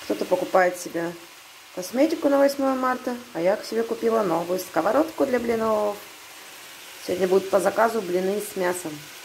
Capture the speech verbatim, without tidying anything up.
Кто-то покупает себе косметику на восьмое марта, а я к себе купила новую сковородку для блинов. Сегодня будут по заказу блины с мясом.